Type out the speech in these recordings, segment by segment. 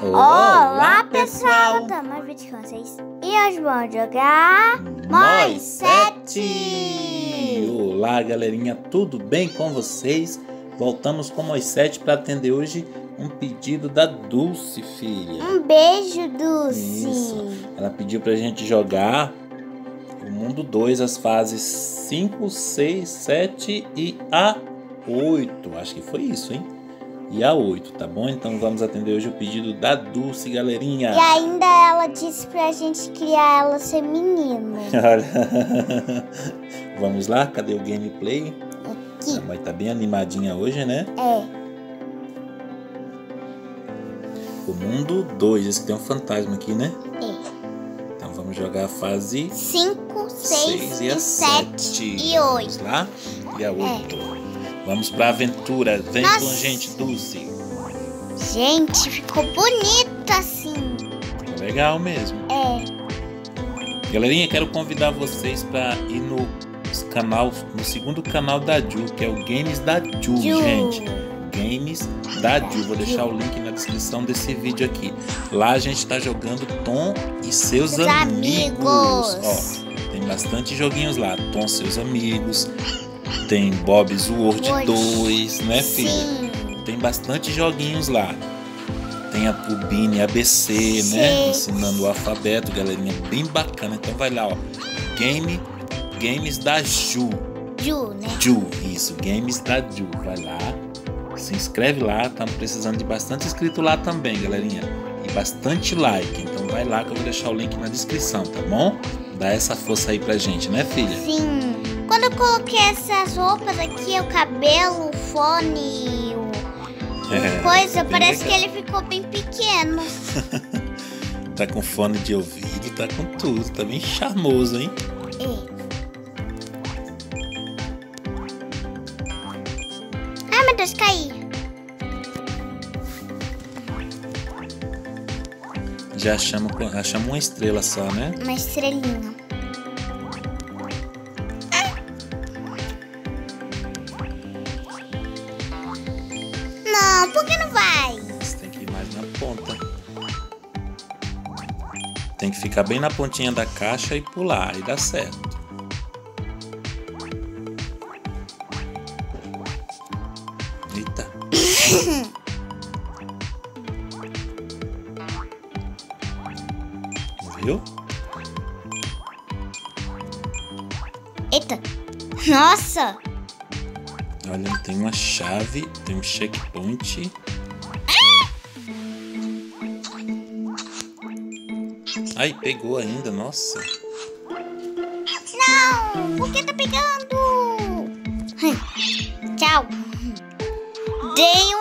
Olá pessoal, estamos no vídeo com vocês e hoje vamos jogar Moi 7. Olá galerinha, tudo bem com vocês? Voltamos com Moi 7 para atender hoje um pedido da Dulce, filha. Um beijo, Dulce. Isso. Ela pediu pra gente jogar o Mundo 2, as fases 5, 6, 7 e a 8. Acho que foi isso, hein? E a 8, tá bom? Então vamos atender hoje o pedido da Dulce, galerinha. E ainda ela disse pra gente criar ela ser menino. Vamos lá? Cadê o gameplay? Aqui. A mãe tá bem animadinha hoje, né? É. O Mundo 2, esse que tem um fantasma aqui, né? É. Então vamos jogar a fase 5, 6 e a 7 e 8. Vamos lá? E a 8. Vamos pra aventura. Vem com a gente, Dulce. Gente, ficou bonito assim. Ficou legal mesmo. É. Galerinha, quero convidar vocês pra ir no segundo canal da Ju, que é o Games da Ju, gente. Games da Ju. Vou deixar o link na descrição desse vídeo aqui. Lá a gente tá jogando Tom e seus amigos. Ó, tem bastante joguinhos lá. Tom e seus amigos. Tem Bob's World 2, né, filha? Sim. Tem bastante joguinhos lá. Tem o Bini ABC, né? Ensinando o alfabeto, galerinha. Bem bacana. Então vai lá, ó. Games da Ju. Ju, né? Ju, isso. Games da Ju. Vai lá. Se inscreve lá. Estamos precisando de bastante inscrito lá também, galerinha. E bastante like. Então vai lá que eu vou deixar o link na descrição, tá bom? Dá essa força aí pra gente, né, filha? Sim. Quando eu coloquei essas roupas aqui, o cabelo, o fone, coisa, parece legal. Que ele ficou bem pequeno. Tá com fone de ouvido, tá com tudo, tá bem charmoso, hein? É. Ai, meu Deus, caí. Já achamos uma estrela só, né? Uma estrelinha. Não, por que não vai? Você tem que ir mais na ponta. Tem que ficar bem na pontinha da caixa e pular, aí dá certo. Eita. Viu? Eita. Nossa. Olha, tem uma chave, tem um checkpoint. Ai, pegou ainda, nossa. Não, por que tá pegando? Tchau. Dei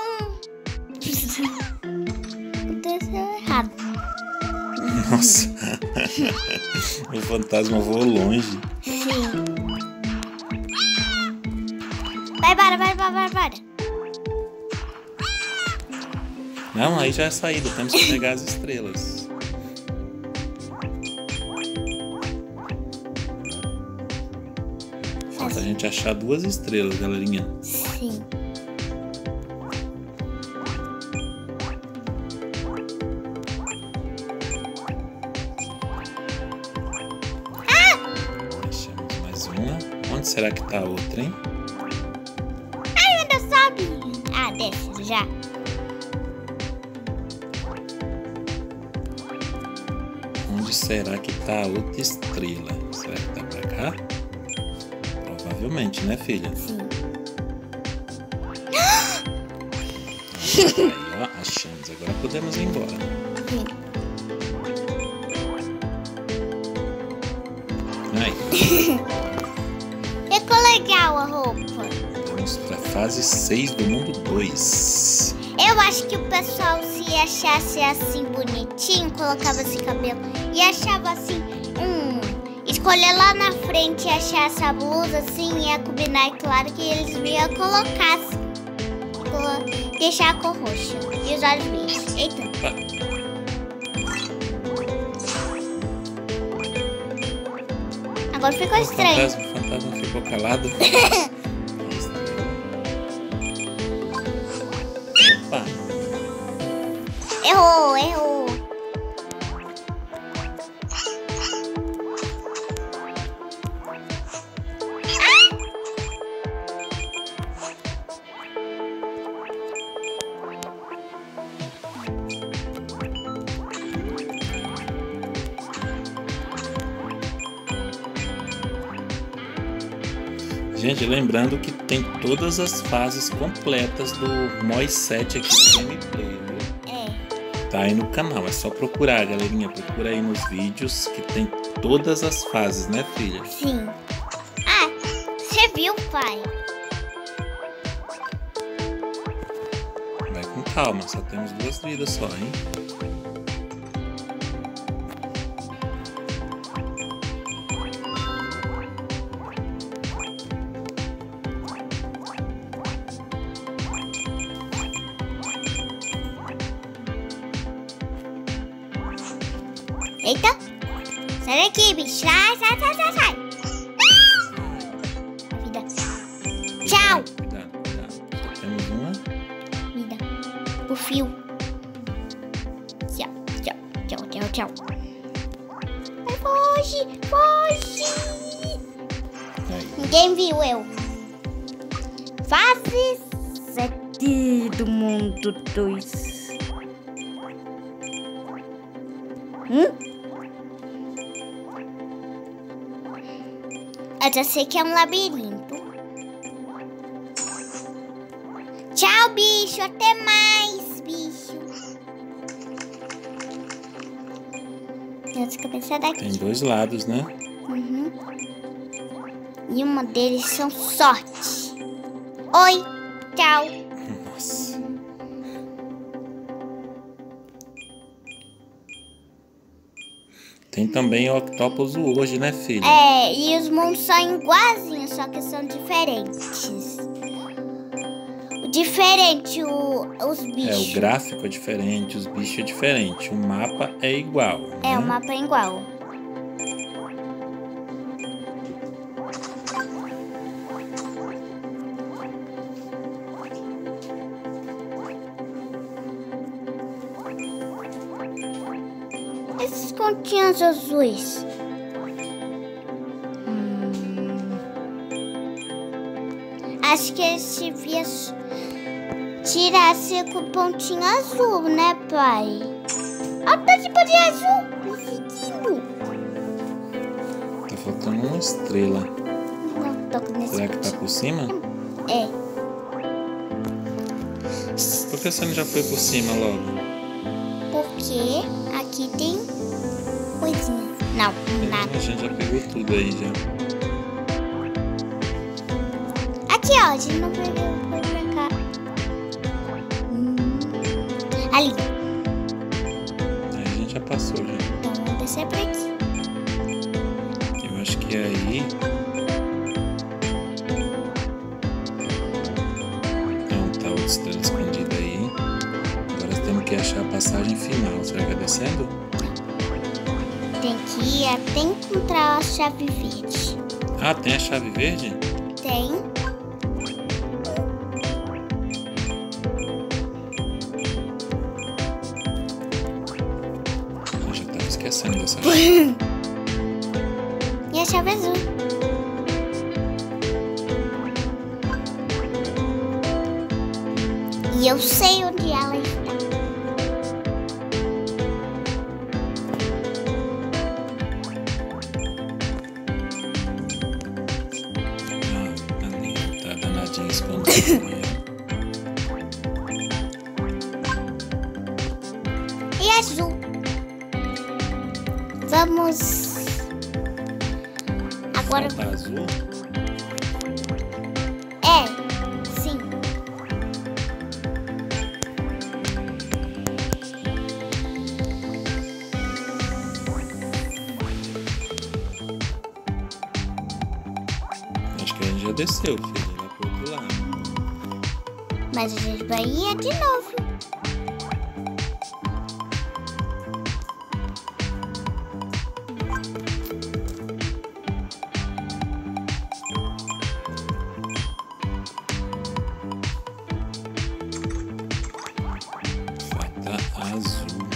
Aconteceu errado. Nossa. O fantasma voou longe. Sim. Vai, para. Não, aí já é saída, temos que pegar as estrelas. Falta a gente achar 2 estrelas, galerinha. Sim. Achamos mais uma. Onde será que tá a outra, hein? Ai, meu Deus, sobe. Ah, desce já. Onde será que tá a outra estrela? Será que tá pra cá? Provavelmente, né, filha? Sim. Aí, ó, achamos. Agora podemos ir embora. Sim. Aí. Ficou legal a roupa. Vamos pra fase 6 do Mundo 2. Eu acho que o pessoal, se achasse assim bonitinho, colocava esse cabelo e achava assim, escolher lá na frente e achar essa blusa assim, ia combinar, e claro que eles iam colocar assim, deixar a cor roxa e os olhos verdes. Eita. Agora ficou estranho. O fantasma ficou calado. Opa. Errou, errou. Gente, lembrando que tem todas as fases completas do Moi 7 aqui do gameplay, viu? É. Tá aí no canal, é só procurar, galerinha. Procura aí nos vídeos que tem todas as fases, né, filha? Sim. Ah, você viu, pai? Vai com calma, só temos 2 vidas só, hein? Eita! Sai daqui, bicho! Sai! Vida. Tchau! Cuidado. Só temos uma. Vida. O fio. Tchau. Vai, foge! Aí. Ninguém viu eu. Fase 7 do mundo 2. Eu já sei que é um labirinto. Tchau, bicho. Até mais, bicho. Deixa eu começar daqui. Tem 2 lados, né? Uhum. E uma deles são sorte. Oi, tchau. Nossa. Tem também o Octopus hoje, né, filha? É, e os mundos são iguaizinhos, só que são diferentes. Os bichos. O gráfico é diferente, os bichos é diferente. O mapa é igual. É, né? o mapa é igual. Esses continhos azuis. Acho que eles devia tirasse com pontinho azul, né, pai? Olha o tipo de azul. Conseguindo. Tá faltando uma estrela. Não, tô com esse Será que tá por cima? É. Por que você não já foi por cima logo? Porque aqui tem coisinha. Não, nada. A gente já pegou tudo aí já. Aqui, ó, a gente não pegou, foi pra cá. Ali. Aí a gente já passou já. Então vamos descer por aqui. Eu acho que aí. Não, tá outra estrela escondida aí. Agora temos que achar a passagem final. Será que é descendo? Tem que ir até encontrar a chave verde. Ah, tem a chave verde? Tem. Eu já tava esquecendo dessa chave. E a chave azul. E eu sei onde ela está. Ah, ali, tá danadinho escondido. E azul. Vamos. Agora. Tá azul? É, sim. Acho que a gente já desceu, filho. Lá pro outro lado. Mas a gente vai ir de novo. Falta a Azul.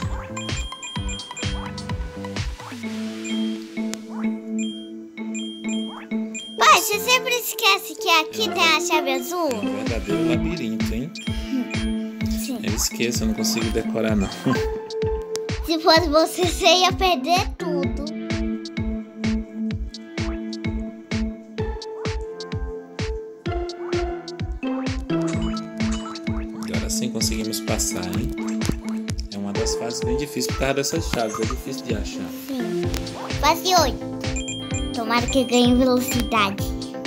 Pai, você sempre esquece que aqui tem a chave azul? É um verdadeiro labirinto, hein? Sim. Eu esqueço, eu não consigo decorar, não. Se fosse você ia perder tudo. Agora sim conseguimos passar, hein? É uma das fases bem difíceis por causa dessas chaves. É difícil de achar. Sim. Fase 8. Tomara que ganhe velocidade.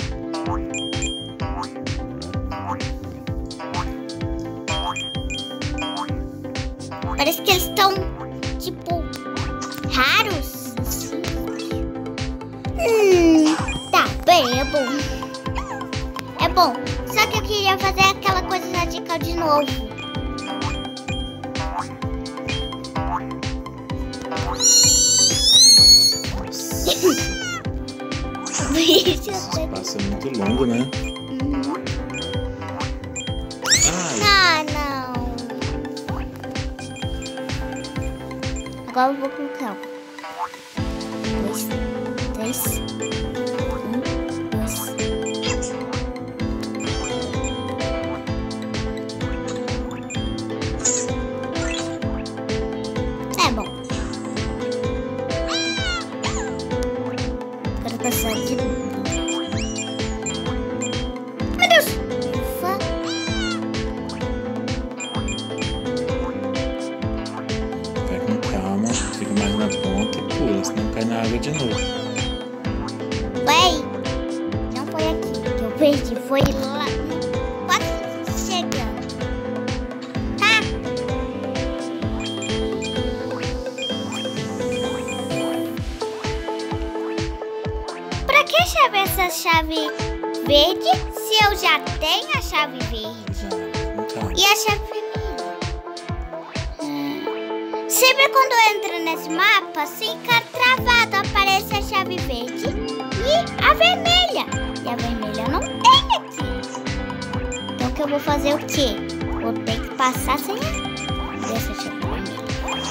Parece que eles estão, tipo, raros. Assim. Tá bem, é bom. É bom. Só que eu queria fazer aquela coisa radical de novo. Esse espaço é muito longo, né? Ai, Ah, não. Agora eu vou com calma. 2, 3, 1, 2. É bom. Quero passar de novo. Meu Deus! Ufa. vai com calma, fica mais na ponta e pula, senão cai na água de novo. Vai. Não foi aqui que eu perdi, foi lá. Quase chegando. Tá? Pra que chave essa chave verde se eu já tenho a chave verde? Com calma. E a chave vermelha? Sempre quando eu entro nesse mapa, fica travado, aparece a chave verde e a vermelha. E a vermelha não tem aqui. Então o que eu vou fazer o quê? Vou ter que passar sem essa chave vermelha.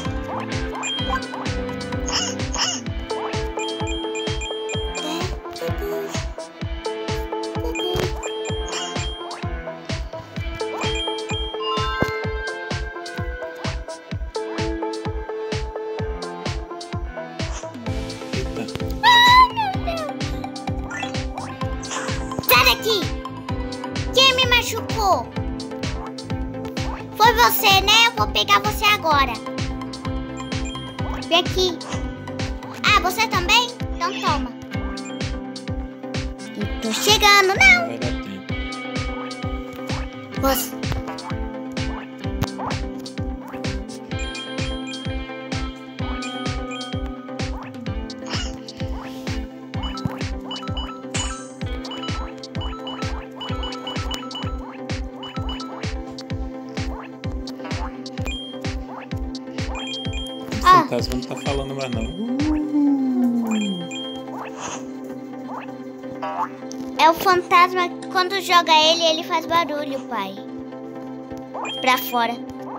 Sai daqui! Quem me machucou? Foi você, né? Eu vou pegar você agora. Vem aqui. Ah, você também? Então toma. Eu tô chegando, não. Vai dar tempo. Você. O fantasma não tá falando mais não. É o fantasma, quando joga ele faz barulho, pai. Pra fora.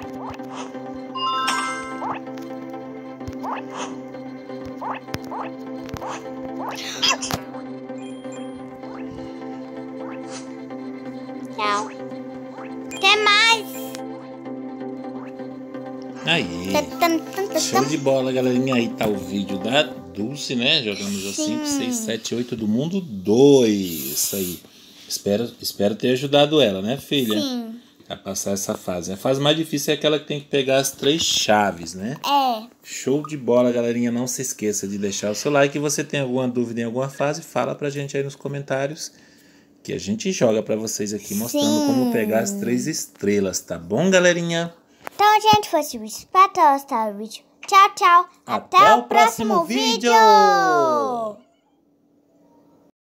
Tchau. Até mais. Aí. Show de bola, galerinha. Aí tá o vídeo da Dulce, né? Jogamos a 5, 6, 7, 8 do mundo 2. Isso aí. Espero ter ajudado ela, né, filha? Sim. A passar essa fase. A fase mais difícil é aquela que tem que pegar as 3 chaves, né? É. Show de bola, galerinha. Não se esqueça de deixar o seu like. Se você tem alguma dúvida em alguma fase, fala pra gente aí nos comentários, que a gente joga pra vocês aqui, mostrando como pegar as 3 estrelas, tá bom, galerinha? Então, gente, foi isso. Espero ter gostado do vídeo. Tchau, tchau. Até o próximo vídeo.